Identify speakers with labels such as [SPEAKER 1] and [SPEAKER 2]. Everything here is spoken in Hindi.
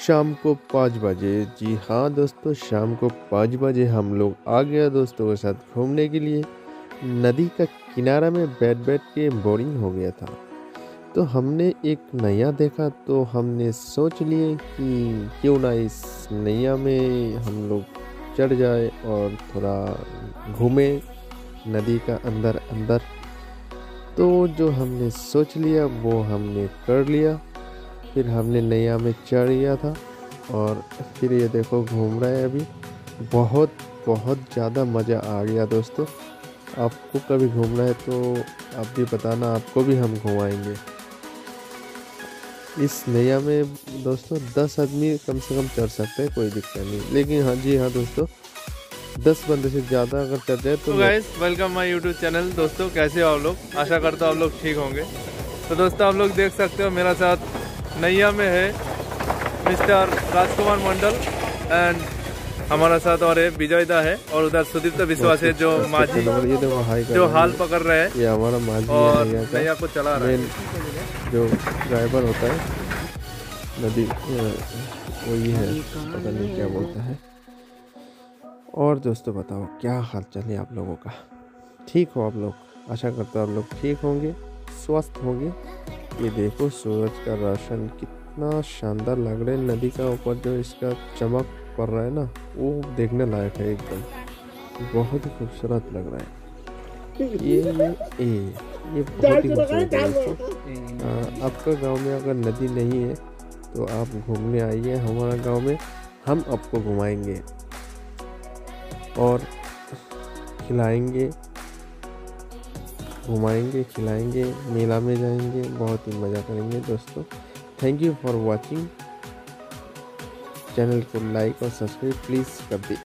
[SPEAKER 1] शाम को 5 बजे, जी हाँ दोस्तों, शाम को 5 बजे हम लोग आ गया दोस्तों के साथ घूमने के लिए। नदी का किनारा में बैठ बैठ के बोरिंग हो गया था, तो हमने एक नैया देखा, तो हमने सोच लिए कि क्यों ना इस नैया में हम लोग चढ़ जाए और थोड़ा घूमे नदी का अंदर अंदर। तो जो हमने सोच लिया वो हमने कर लिया। फिर हमने नैया में चढ़ लिया था और फिर ये देखो घूम रहा है अभी। बहुत बहुत ज़्यादा मज़ा आ गया दोस्तों। आपको कभी घूमना है तो आप भी बताना, आपको भी हम घुमाएंगे। इस नैया में दोस्तों 10 आदमी कम से कम चढ़ सकते हैं, कोई दिक्कत नहीं। लेकिन हाँ जी हाँ दोस्तों, 10 बंदे से ज़्यादा अगर चढ़ जाए तो
[SPEAKER 2] guys, welcome my YouTube channel. दोस्तों कैसे हो आप लोग? आशा करता हूँ आप लोग ठीक होंगे। तो दोस्तों आप लोग देख सकते हो मेरा साथ नैया में है मिस्टर राजकुमार मंडल एंड हमारा साथ और है विजय दा है और उधर सुदीप्त विश्वास है जो माझी जो हाल पकड़ रहे हैं।
[SPEAKER 1] ये हमारा माझी
[SPEAKER 2] और
[SPEAKER 1] नैया
[SPEAKER 2] को चला रहा है
[SPEAKER 1] जो ड्राइवर होता है नदी, वही है, पता नहीं क्या बोलता है। और दोस्तों बताओ क्या हाल चाल है आप लोगों का? ठीक हो आप लोग? आशा करता हूँ आप लोग ठीक होंगे, स्वस्थ होंगे। ये देखो सूरज का रोशन कितना शानदार लग रहा है। नदी का ऊपर जो इसका चमक पड़ रहा है ना, वो देखने लायक है एकदम, बहुत ही खूबसूरत लग रहा है। ये बहुत ही खूबसूरत है दोस्तों। आपका गांव में अगर नदी नहीं है तो आप घूमने आइए हमारा गांव में, हम आपको घुमाएंगे और खिलाएंगे, घुमाएंगे, खिलाएंगे, मेला में जाएंगे, बहुत ही मज़ा करेंगे दोस्तों। Thank you for watching. Channel को लाइक और सब्सक्राइब प्लीज़ कर दीजिए।